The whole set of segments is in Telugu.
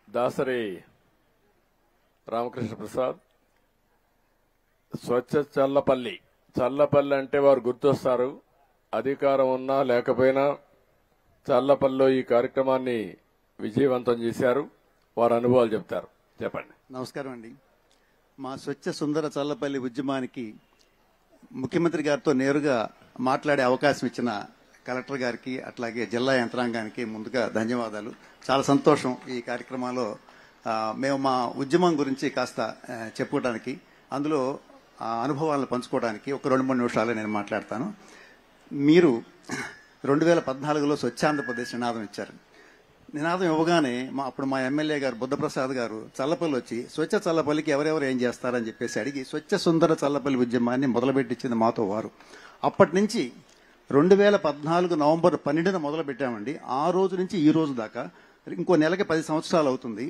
దాసరి రామకృష్ణ ప్రసాద్. స్వచ్ఛ చల్లపల్లి అంటే వారు గుర్తొస్తారు. అధికారం ఉన్నా లేకపోయినా చల్లపల్లిలో ఈ కార్యక్రమాన్ని విజయవంతం చేశారు. వారి అనుభవాలు చెప్తారు. చెప్పండి. నమస్కారం అండి. మా స్వచ్ఛ సుందర చల్లపల్లి ఉద్యమానికి ముఖ్యమంత్రి గారితో నేరుగా మాట్లాడే అవకాశం ఇచ్చిన కలెక్టర్ గారికి అట్లాగే జిల్లా యంత్రాంగానికి ముందుగా ధన్యవాదాలు. చాలా సంతోషం ఈ కార్యక్రమంలో మేము మా ఉద్యమం గురించి కాస్త చెప్పుకోవడానికి, అందులో అనుభవాలను పంచుకోవడానికి ఒక 2-3 నిమిషాలు నేను మాట్లాడతాను. మీరు 2014లో స్వచ్ఛాంధ్రప్రదేశ్ నినాదం ఇచ్చారు. నినాదం ఇవ్వగానే అప్పుడు మా ఎమ్మెల్యే గారు బుద్ధప్రసాద్ గారు చల్లపల్లి వచ్చి స్వచ్ఛ చల్లపల్లికి ఎవరెవరు ఏం చేస్తారని చెప్పేసి అడిగి స్వచ్ఛ సుందర చల్లపల్లి ఉద్యమాన్ని మొదలుపెట్టించింది మాతో వారు. అప్పటి నుంచి 2014 నవంబర్ 12న మొదలు పెట్టామండి. ఆ రోజు నుంచి ఈ రోజు దాకా ఇంకో నెలకి 10 సంవత్సరాలు అవుతుంది.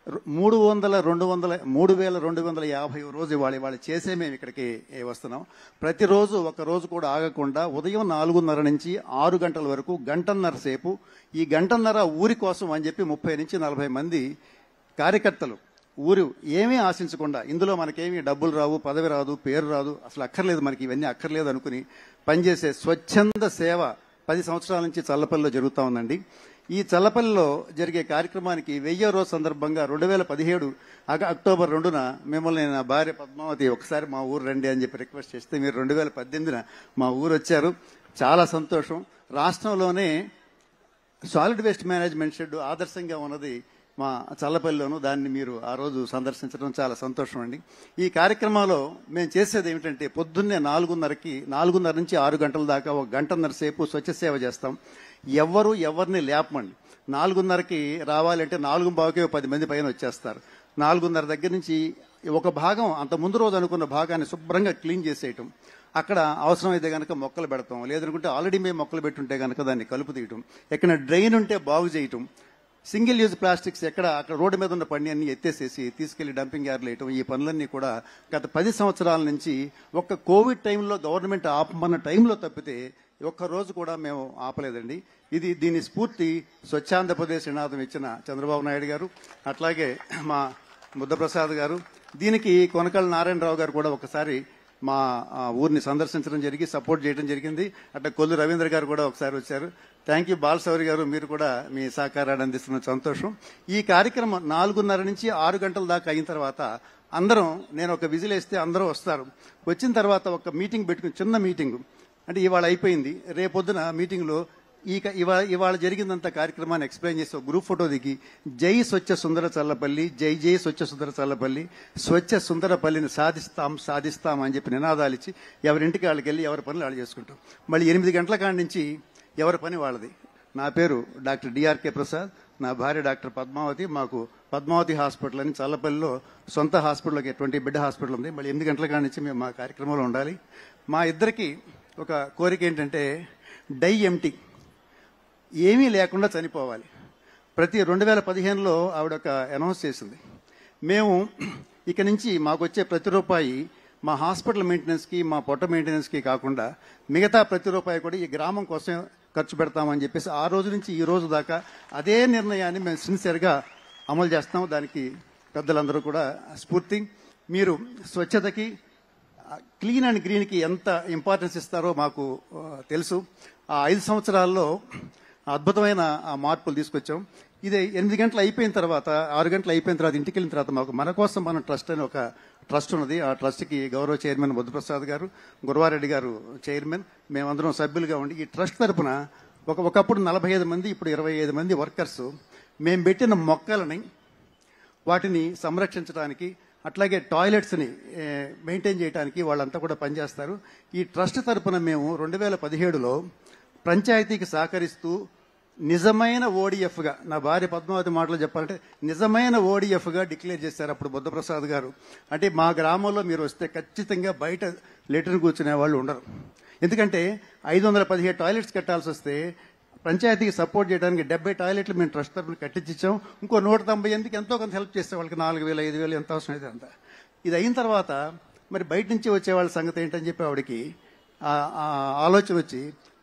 3250 రోజు ఇవాళ చేసే మేము ఇక్కడికి వస్తున్నాం. ప్రతిరోజు ఒక రోజు కూడా ఆగకుండా ఉదయం 4:30 నుంచి 6 గంటల వరకు గంటన్నర సేపు, ఈ గంటన్నర ఊరి కోసం అని చెప్పి 30 నుంచి 40 మంది కార్యకర్తలు ఊరు ఏమీ ఆశించకుండా, ఇందులో మనకేమీ డబ్బులు రావు, పదవి రాదు, పేరు రాదు, అసలు అక్కర్లేదు, మనకి ఇవన్నీ అక్కర్లేదు అనుకుని పనిచేసే స్వచ్ఛంద సేవ 10 సంవత్సరాల నుంచి చల్లపల్లిలో జరుగుతూ ఉందండి. ఈ చల్లపల్లిలో జరిగే కార్యక్రమానికి 1000వ రోజు సందర్భంగా 2017 అక్టోబర్ 2న మిమ్మల్ని నా భార్య పద్మావతి ఒకసారి మా ఊరు రండి అని చెప్పి రిక్వెస్ట్ చేస్తే మీరు 2018న మా ఊరు వచ్చారు. చాలా సంతోషం. రాష్ట్రంలోనే సాలిడ్ వేస్ట్ మేనేజ్మెంట్ షెడ్ ఆదర్శంగా ఉన్నది మా చల్లపల్లిలోను. దాన్ని మీరు ఆ రోజు సందర్శించడం చాలా సంతోషం అండి. ఈ కార్యక్రమంలో మేము చేసేది ఏమిటంటే పొద్దున్నే 4:30 నుంచి 6 గంటల దాకా ఒక గంటన్నర సేపు స్వచ్ఛ సేవ చేస్తాం. ఎవరిని లేపమండి. 4:30కి రావాలంటే 4:15కి 10 మంది పైన వచ్చేస్తారు. 4:30 దగ్గర నుంచి ఒక భాగం అంత ముందు రోజు అనుకున్న భాగాన్ని శుభ్రంగా క్లీన్ చేసేయటం, అక్కడ అవసరమైతే కనుక మొక్కలు పెడతాం, లేదనుకుంటే ఆల్రెడీ మేము మొక్కలు పెట్టుంటే కనుక దాన్ని కలుపు తీయటం, ఎక్కడ డ్రైన్ ఉంటే బాగు చేయటం, సింగిల్ యూజ్ ప్లాస్టిక్స్ అక్కడ రోడ్డు మీద ఉన్న పని అన్ని ఎత్తేసేసి తీసుకెళ్లి డంపింగ్ యార్డ్లు వేయటం, ఈ పనులన్నీ కూడా గత 10 సంవత్సరాల నుంచి ఒక్క కోవిడ్ టైంలో గవర్నమెంట్ ఆపమన్న టైంలో తప్పితే ఒక్క రోజు కూడా మేము ఆపలేదండి. దీని స్ఫూర్తి స్వచ్ఛాంధ్రప్రదేశ్ నినాదం ఇచ్చిన చంద్రబాబు నాయుడు గారు, అట్లాగే మా బుద్ధప్రసాద్ గారు, దీనికి కొనకళ్ళ నారాయణరావు గారు కూడా ఒకసారి మా ఊరిని సందర్శించడం సపోర్ట్ చేయడం జరిగింది. అట్లా కొల్లు రవీంద్ర గారు కూడా ఒకసారి వచ్చారు. థ్యాంక్ యూ బాలశౌరి గారు, మీరు కూడా మీ సహకారాన్ని అందిస్తున్న సంతోషం. ఈ కార్యక్రమం 4:30 నుంచి 6 గంటల దాకా అయిన తర్వాత అందరం, నేను ఒక విజిల్ వేస్తే అందరూ వస్తారు. వచ్చిన తర్వాత ఒక మీటింగ్ పెట్టుకుని, చిన్న మీటింగ్ అంటే ఇవాళ అయిపోయింది, రేపొద్దున మీటింగ్లో ఇవాళ జరిగిందంత కార్యక్రమాన్ని ఎక్స్ప్లెయిన్ చేసి ఒక గ్రూప్ ఫోటో దిగి జై స్వచ్ఛ సుందర చల్లపల్లి, జై జై స్వచ్ఛ సుందర చల్లపల్లి, స్వచ్ఛ సుందరపల్లిని సాధిస్తాం అని చెప్పి నినాదాలు ఇచ్చి ఎవరింటికి వాళ్ళకి వెళ్ళి ఎవరి పనులు వాళ్ళు చేసుకుంటాం. మళ్ళీ 8 గంటల కాడి నుంచి ఎవరి పని వాళ్ళది. నా పేరు డాక్టర్ డిఆర్కే ప్రసాద్, నా భార్య డాక్టర్ పద్మావతి. మాకు పద్మావతి హాస్పిటల్ అని చల్లపల్లిలో సొంత హాస్పిటల్కి 20 బెడ్ హాస్పిటల్ ఉంది. మళ్ళీ 8 గంటల కాడి నుంచి మేము మా కార్యక్రమంలో ఉండాలి. మా ఇద్దరికి ఒక కోరిక ఏంటంటే డై ఎంటీ, ఏమీ లేకుండా చనిపోవాలి. ప్రతి 2015లో ఆవిడ ఒక అనౌన్స్ చేసింది. మేము ఇక నుంచి మాకు వచ్చే ప్రతి రూపాయి మా హాస్పిటల్ మెయింటెనెన్స్కి, మా పొట్ట మెయింటెనెన్స్కి కాకుండా మిగతా ప్రతి రూపాయి కూడా ఈ గ్రామం కోసం ఖర్చు పెడతామని చెప్పేసి ఆ రోజు నుంచి ఈ రోజు దాకా అదే నిర్ణయాన్ని మేము సిన్సియర్గా అమలు చేస్తాం. దానికి పెద్దలందరూ కూడా స్ఫూర్తి. మీరు స్వచ్ఛతకి, క్లీన్ అండ్ గ్రీన్కి ఎంత ఇంపార్టెన్స్ ఇస్తారో మాకు తెలుసు. ఆ 5 సంవత్సరాల్లో అద్భుతమైన మార్పులు తీసుకొచ్చాం. ఇది 8 గంటలు అయిపోయిన తర్వాత, 6 గంటలు అయిపోయిన తర్వాత ఇంటికి వెళ్ళిన తర్వాత మాకు మన కోసం మన ట్రస్ట్ అని ఒక ట్రస్ట్ ఉన్నది. ఆ ట్రస్ట్కి గౌరవ చైర్మన్ బుద్ధప్రసాద్ గారు, గురవారెడ్డి గారు చైర్మన్, మేమందరం సభ్యులుగా ఉండి ఈ ట్రస్ట్ తరఫున ఒకప్పుడు 45 మంది, ఇప్పుడు 25 మంది వర్కర్స్ మేము పెట్టిన మొక్కలని, వాటిని సంరక్షించడానికి, అట్లాగే టాయిలెట్స్ని మెయింటైన్ చేయడానికి వాళ్ళంతా కూడా పనిచేస్తారు. ఈ ట్రస్ట్ తరఫున మేము 2017లో పంచాయతీకి సహకరిస్తూ నిజమైన ఓడిఎఫ్గా, నా భార్య పద్మావతి మాటలు చెప్పాలంటే నిజమైన ఓడిఎఫ్గా డిక్లేర్ చేశారు అప్పుడు బుద్ధప్రసాద్ గారు. అంటే మా గ్రామంలో మీరు వస్తే ఖచ్చితంగా బయట లెటర్ కూర్చునే వాళ్ళు ఉండరు. ఎందుకంటే 517 టాయిలెట్స్ కట్టాల్సి వస్తే పంచాయతీకి సపోర్ట్ చేయడానికి 70 టాయిలెట్లు మేము ట్రస్ట్ తరఫున కట్టించాం. ఇంకో 198కి ఎంతో కొంత హెల్ప్ చేస్తే వాళ్ళకి 4000, 5000 ఎంత అవసరం అయితే అంత. ఇది అయిన తర్వాత మరి బయట నుంచి వచ్చే వాళ్ళ సంగతి ఏంటని చెప్పి ఆవిడకి ఆలోచన వచ్చి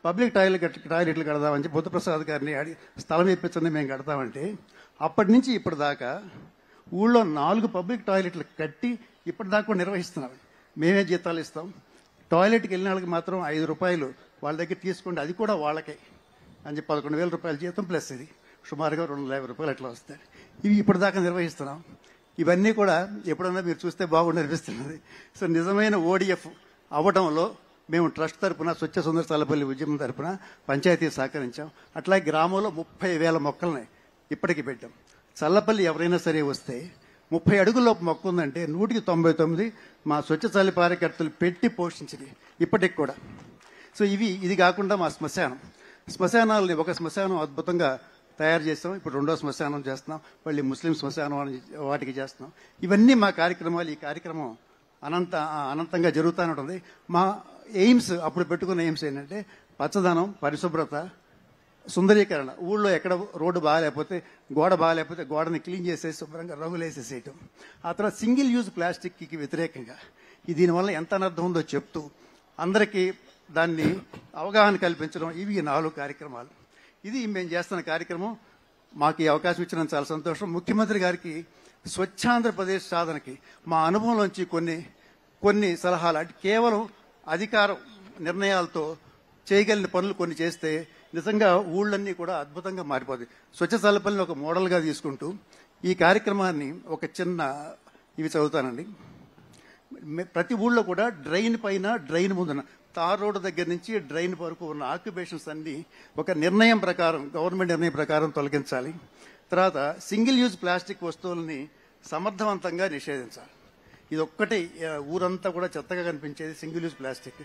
పబ్లిక్ టాయిలెట్లు కడదామని చెప్పి బుద్ధప్రసాద్ గారిని స్థలం ఇప్పించండి మేము కడతామంటే అప్పటి నుంచి ఇప్పటి దాకా ఊళ్ళో 4 పబ్లిక్ టాయిలెట్లు కట్టి ఇప్పటిదాకా కూడా నిర్వహిస్తున్నాం. మేమే జీతాలు ఇస్తాం. టాయిలెట్కి వెళ్ళిన వాళ్ళకి మాత్రం 5 రూపాయలు వాళ్ళ దగ్గర తీసుకోండి, అది కూడా వాళ్ళకే అని చెప్పి 11,000 రూపాయల జీతం ప్లస్ ఇది సుమారుగా 250 రూపాయలు అట్లా వస్తాయి. ఇవి ఇప్పటిదాకా నిర్వహిస్తున్నాం. ఇవన్నీ కూడా ఎప్పుడన్నా మీరు చూస్తే బాగుండి అనిపిస్తున్నది. సో నిజమైన ఓడిఎఫ్ అవ్వడంలో మేము ట్రస్ట్ తరపున స్వచ్ఛ సుందర చల్లపల్లి ఉద్యమం తరపున పంచాయతీ సహకరించాం. అట్లాగే గ్రామంలో 30,000 మొక్కల్ని ఇప్పటికి పెట్టాం. చల్లపల్లి ఎవరైనా సరే వస్తే 30 అడుగుల్లోపు మొక్క ఉందంటే 199 మా స్వచ్ఛ చల్లి కార్యకర్తలు పెట్టి పోషించింది ఇప్పటికి కూడా. సో ఇది కాకుండా మా శ్మశానాలని ఒక శ్మశానం అద్భుతంగా తయారు చేస్తాం. ఇప్పుడు 2వ శ్మశానం చేస్తున్నాం, మళ్ళీ ముస్లిం శ్మశానం వాటికి చేస్తున్నాం. ఇవన్నీ మా కార్యక్రమాలు. ఈ కార్యక్రమం అనంతంగా జరుగుతూనే ఉంటుంది. మా ఎయిమ్స్ అప్పుడు పెట్టుకున్న ఎయిమ్స్ ఏంటంటే పచ్చదనం, పరిశుభ్రత, సుందరీకరణ. ఊళ్ళో ఎక్కడ రోడ్డు బాగాలేకపోతే, గోడ బాగాలేకపోతే గోడని క్లీన్ చేసేసి శుభ్రంగా రంగులు వేసేసేయటం. ఆ తర్వాత సింగిల్ యూజ్ ప్లాస్టిక్కి వ్యతిరేకంగా దీనివల్ల ఎంత అనర్థం ఉందో చెప్తూ అందరికీ దాన్ని అవగాహన కల్పించడం. ఇవి 4 కార్యక్రమాలు. ఇది మేము చేస్తున్న కార్యక్రమం. మాకు ఈ అవకాశం ఇచ్చినందుకు చాలా సంతోషం. ముఖ్యమంత్రి గారికి స్వచ్ఛాంధ్రప్రదేశ్ సాధనకి మా అనుభవంలోంచి కొన్ని సలహాలు, అంటే కేవలం అధికారం నిర్ణయాలతో చేయగలిగిన పనులు కొన్ని చేస్తే నిజంగా ఊళ్ళన్నీ కూడా అద్భుతంగా మారిపోతాయి. స్వచ్ఛ చల్లపల్లిని ఒక మోడల్గా తీసుకుంటూ ఈ కార్యక్రమాన్ని ఒక చిన్న ఇవి చదువుతానండి. ప్రతి ఊళ్ళో కూడా డ్రైన్ పైన, డ్రైన్ ముందున, తార్ రోడ్డు దగ్గర నుంచి డ్రైన్ వరకు ఉన్న ఆక్యుపేషన్స్ అన్ని ఒక నిర్ణయం ప్రకారం, గవర్నమెంట్ నిర్ణయం ప్రకారం తొలగించాలి. తర్వాత సింగిల్ యూజ్ ప్లాస్టిక్ వస్తువుల్ని సమర్థవంతంగా నిషేధించాలి. ఇది ఒక్కటే ఊరంతా కూడా చెత్తగా కనిపించేది సింగిల్ యూజ్ ప్లాస్టిక్.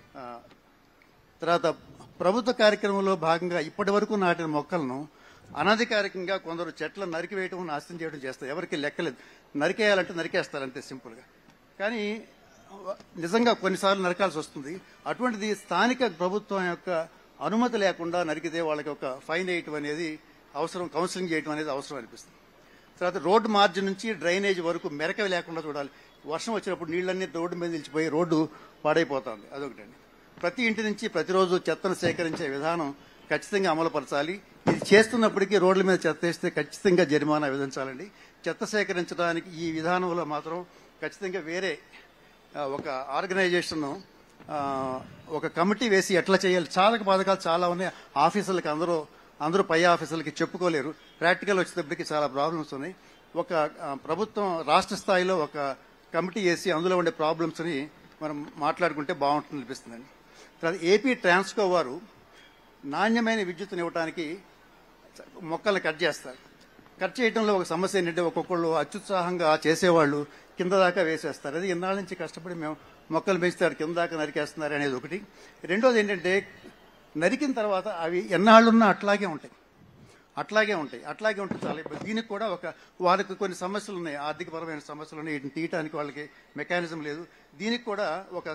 తర్వాత ప్రభుత్వ కార్యక్రమంలో భాగంగా ఇప్పటి వరకు నాటిన మొక్కలను అనధికారికంగా కొందరు చెట్లను నరికివేయటం, నాశనం చేయడం చేస్తారు. ఎవరికి లెక్కలేదు. నరికేయాలంటే నరికేస్తారంతే సింపుల్గా. కానీ నిజంగా కొన్నిసార్లు నరకాల్సి వస్తుంది. అటువంటిది స్థానిక ప్రభుత్వం యొక్క అనుమతి లేకుండా నరికితే వాళ్ళకి ఒక ఫైన్ వేయటం అనేది అవసరం, కౌన్సిలింగ్ చేయడం అనేది అవసరం అనిపిస్తుంది. తర్వాత రోడ్డు మార్జిన్ నుంచి డ్రైనేజ్ వరకు మెరక లేకుండా చూడాలి. వర్షం వచ్చినప్పుడు నీళ్ళన్నీ రోడ్డు మీద నిలిచిపోయి రోడ్డు పాడైపోతుంది. అదొకటండి. ప్రతి ఇంటి నుంచి ప్రతిరోజు చెత్తను సేకరించే విధానం ఖచ్చితంగా అమలుపరచాలి. ఇది చేస్తున్నప్పటికీ రోడ్ల మీద చెత్త వేస్తే ఖచ్చితంగా జరిమానా విధించాలండి. చెత్త సేకరించడానికి ఈ విధానంలో మాత్రం ఖచ్చితంగా వేరే ఒక ఆర్గనైజేషన్, ఒక కమిటీ వేసి ఎట్లా చేయాలి. చాలక పథకాలు చాలా ఉన్నాయి. ఆఫీసర్లకి అందరూ పై ఆఫీసర్లకి చెప్పుకోలేరు. ప్రాక్టికల్ వచ్చేటప్పటికి చాలా ప్రాబ్లమ్స్ ఉన్నాయి. ఒక ప్రభుత్వం రాష్ట్ర స్థాయిలో ఒక కమిటీ వేసి అందులో ఉండే ప్రాబ్లమ్స్ని మనం మాట్లాడుకుంటే బాగుంటుంది అనిపిస్తుందండి. తర్వాత ఏపీ ట్రాన్స్కో వారు నాణ్యమైన విద్యుత్తుని ఇవ్వడానికి మొక్కల్ని కట్ చేస్తారు. కట్ చేయడంలో ఒక సమస్య ఏంటంటే ఒక్కొక్కళ్ళు అత్యుత్సాహంగా చేసేవాళ్ళు కింద దాకా వేసేస్తారు. అది ఇన్నాళ్ళ నుంచి కష్టపడి మేము మొక్కలు పెంచుతారు, కింద దాకా నరికేస్తున్నారు అనేది ఒకటి. రెండోది ఏంటంటే నరికిన తర్వాత అవి ఎన్నాళ్ళున్నా అట్లాగే ఉంటాయి. చాలా ఇబ్బంది. దీనికి కూడా వారికి కొన్ని సమస్యలు ఉన్నాయి, ఆర్థికపరమైన సమస్యలు ఉన్నాయి. వీటిని తీయటానికి వాళ్ళకి మెకానిజం లేదు. దీనికి కూడా ఒక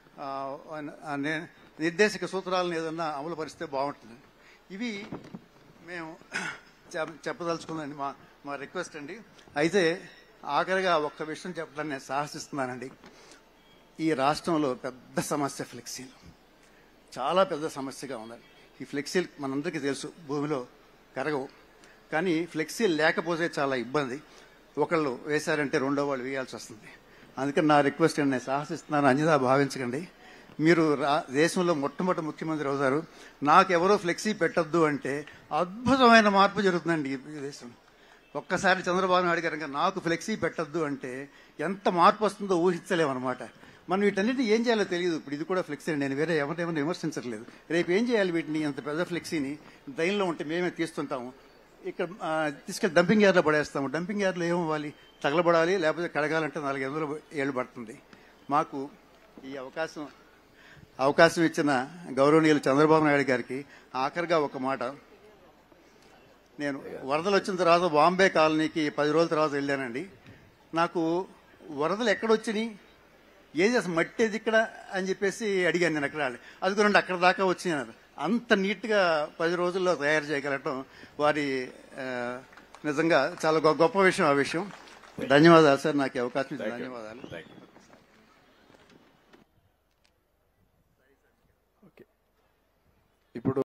నిర్దేశక సూత్రాలను ఏదన్నా అమలు పరిస్తే బాగుంటుంది. ఇవి మేము చెప్పదలుచుకుందండి, మా రిక్వెస్ట్ అండి. అయితే ఆఖరిగా ఒక్క విషయం చెప్పడానికి నేను సాహసిస్తున్నానండి. ఈ రాష్ట్రంలో పెద్ద సమస్య ఫ్లెక్సీలు, చాలా పెద్ద సమస్యగా ఉందండి. ఈ ఫ్లెక్సీలు మనందరికీ తెలుసు భూమిలో కరగవు, కానీ ఫ్లెక్సీలు లేకపోతే చాలా ఇబ్బంది. ఒకళ్ళు వేశారంటే రెండో వాళ్ళు వేయాల్సి వస్తుంది. అందుకని నా రిక్వెస్ట్ అండి, నేను సాహసిస్తున్నాను, అన్యదా భావించకండి. మీరు దేశంలో మొట్టమొదటి ముఖ్యమంత్రి అవుతారు. నాకెవరో ఫ్లెక్సీ పెట్టద్దు అంటే అద్భుతమైన మార్పు జరుగుతుందండి ఈ దేశం. ఒక్కసారి చంద్రబాబు నాయుడు గారు నాకు ఫ్లెక్సీ పెట్టద్దు అంటే ఎంత మార్పు వస్తుందో ఊహించలేమన్నమాట. మనం వీటన్నిటిని ఏం చేయాలో తెలియదు. ఇప్పుడు ఇది కూడా ఫ్లెక్సీ, నేను వేరే ఎవరిని విమర్శించట్లేదు. రేపు ఏం చేయాలి వీటిని? అంత పెద్ద ఫ్లెక్సీని డ్రైన్లో ఉంటే మేమే తీస్తుంటాము, ఇక్కడ తీసుకెళ్లి డంపింగ్ యార్డ్లో పడేస్తాము. డంపింగ్ యార్డ్లో ఏమవ్వాలి? తగలబడాలి, లేకపోతే కడగాలంటే 400 ఏళ్ళు పడుతుంది. మాకు ఈ అవకాశం ఇచ్చిన గౌరవనీయులు చంద్రబాబు నాయుడు గారికి ఆఖరిగా ఒక మాట. నేను వరదలు వచ్చిన తర్వాత బాంబే కాలనీకి 10 రోజుల తర్వాత వెళ్ళానండి. నాకు వరదలు ఎక్కడొచ్చినాయి, ఏది అసలు మట్టి ఏది ఇక్కడ అని చెప్పేసి అడిగాను నేను. అక్కడ అది కూడా అక్కడ దాకా వచ్చినారు. అంత నీట్గా 10 రోజుల్లో తయారు చేయగలగటం వారి నిజంగా చాలా గొప్ప విషయం. ఆ విషయం ధన్యవాదాలు సార్, నాకు అవకాశం ఇచ్చిన ధన్యవాదాలు. ఇప్పుడు